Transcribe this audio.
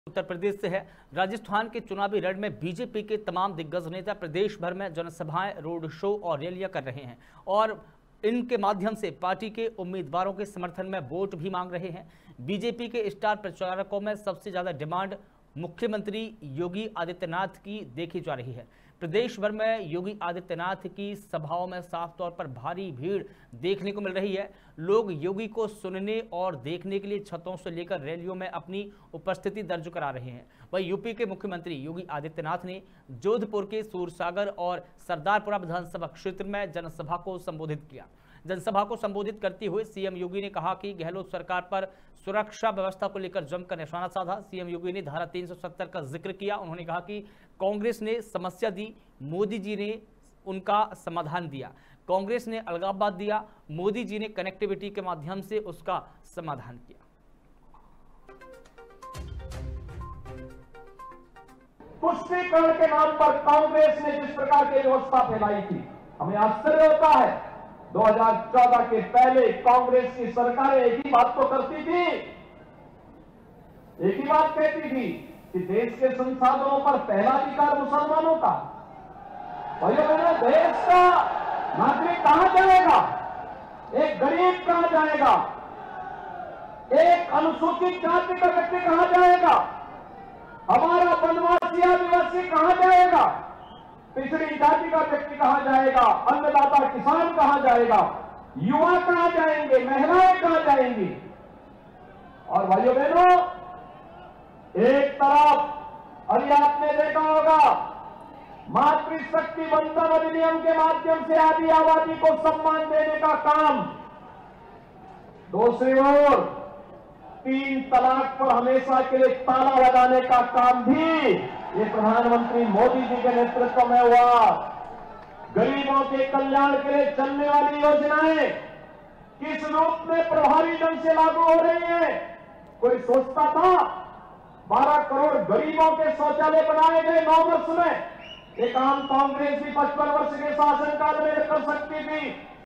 उत्तर प्रदेश से है। राजस्थान के चुनावी रण में बीजेपी के तमाम दिग्गज नेता प्रदेश भर में जनसभाएं, रोड शो और रैलियां कर रहे हैं और इनके माध्यम से पार्टी के उम्मीदवारों के समर्थन में वोट भी मांग रहे हैं। बीजेपी के स्टार प्रचारकों में सबसे ज्यादा डिमांड मुख्यमंत्री योगी आदित्यनाथ की देखी जा रही है। प्रदेश भर में योगी आदित्यनाथ की सभाओं में साफ तौर पर भारी भीड़ देखने को मिल रही है। लोग योगी को सुनने और देखने के लिए छतों से लेकर रैलियों में अपनी उपस्थिति दर्ज करा रहे हैं। वहीं यूपी के मुख्यमंत्री योगी आदित्यनाथ ने जोधपुर के सूरसागर और सरदारपुरा विधानसभा क्षेत्र में जनसभा को संबोधित किया। जनसभा को संबोधित करते हुए सीएम योगी ने कहा कि गहलोत सरकार पर सुरक्षा व्यवस्था को लेकर जमकर निशाना साधा। सीएम योगी ने धारा 370 का जिक्र किया। उन्होंने कहा कि कांग्रेस ने समस्या दी, मोदी जी ने उनका समाधान दिया। कांग्रेस ने अलगाववाद दिया, मोदी जी ने कनेक्टिविटी के माध्यम से उसका समाधान किया। तुष्टीकरण के नाम पर कांग्रेस ने जिस प्रकार की व्यवस्था फैलाई थी, हमें आश्चर्य होता है। 2014 के पहले कांग्रेस की सरकारें एक ही बात तो करती थी, एक ही बात कहती थी कि देश के संसाधनों पर पहला अधिकार मुसलमानों का। भाइयों बहनों, देश का नागरिक कहां जाएगा? एक गरीब कहां जाएगा? एक अनुसूचित जाति का व्यक्ति कहां जाएगा? हमारा वनवासी आदिवासी कहां जाएगा? पिछड़ी जाति का व्यक्ति कहां जाएगा? अन्नदाता किसान कहां जाएगा? युवा कहां जाएंगे? महिलाएं कहां जाएंगी? और भाइयों बहनों, एक तरफ अभी आपने देखा होगा मातृशक्ति वंदन अधिनियम के माध्यम से आदि आबादी को सम्मान देने का काम, दूसरी ओर 3 तलाक पर हमेशा के लिए ताला लगाने का काम भी ये प्रधानमंत्री मोदी जी के नेतृत्व में हुआ। गरीबों के कल्याण के लिए चलने वाली योजनाएं किस रूप में प्रभावी ढंग से लागू हो रही है? कोई सोचता था 12 करोड़ गरीबों के शौचालय बनाए गए 9 वर्ष में? ये काम कांग्रेस भी 55 वर्ष के शासनकाल में कर सकती थी।